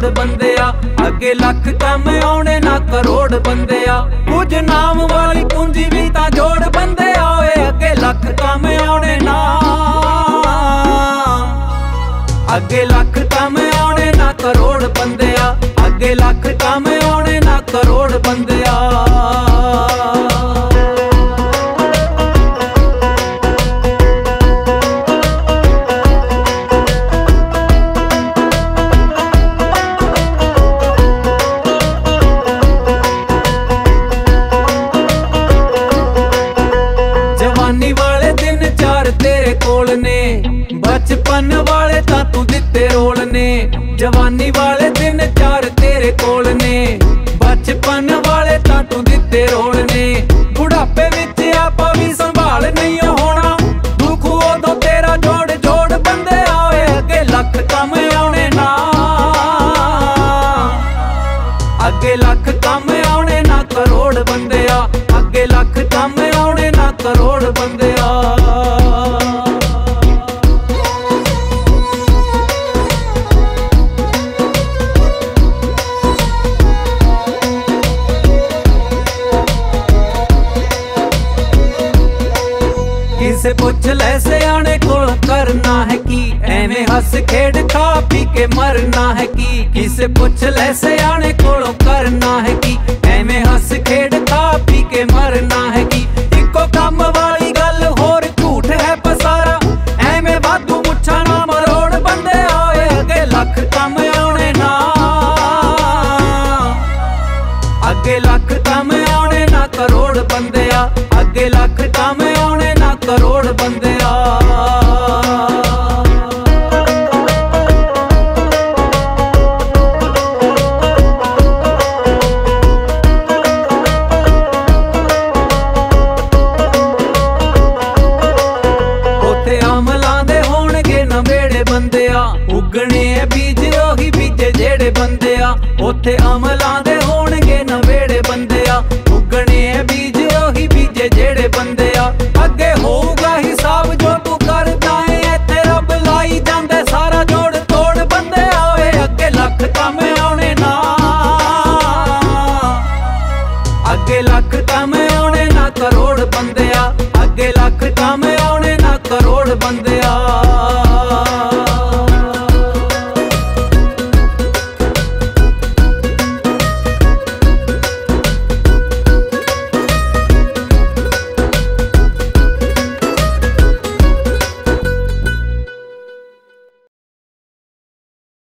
करोड़ बंदे आ। अगे लख कम आने ना करोड़ बंदे आ। कुछ नाम वाली पूंजी भी ता जोड़ बंदे आए। अगे लख कम आने ना, अगे लख कम आने ना करोड़ बंदे आ। अगे लख कम आने ना करोड़ बंदे आ। जवानी वाले दिन चार तेरे कोल ने, बचपन वाले ता तू दिते रोल ने। जवानी वाले दिन चार तेरे कोल ने, बचपन वाले ता तू दिते रोल ने। बुढ़ापे विच आपा भी संभाल नहीं होना, दुख उदों तेरा जोड़ जोड़ बंदे आए। अगे लख कम आने ना, अगे लख कम आने ना करोड़ बंदे आ। अगे लख कम आने ना करोड़ बंदे आ। किसे पुछ ले सियाने कोल करना है की, एवें हस खेड खा पी के मरना है की। किसे पूछ ले सियाने कोल करना है की, एवें हस खेड खा पी के मरना है की। इको कम वाली गल होर झूठ है पसारा, एवें वाधू मुछा ना मरोड़ बंदे आए। अगे लख कम आने ना, अगे लख कम आने ना करोड़ बंदे आ। अगे लख कम आने ना करोड़ बंदे आ। उथे अमलां दे होणगे नवेड़े बंदे आ, उगने बीज ओही बीजे जेड़े बंदे आ। उथे अमलां दे होण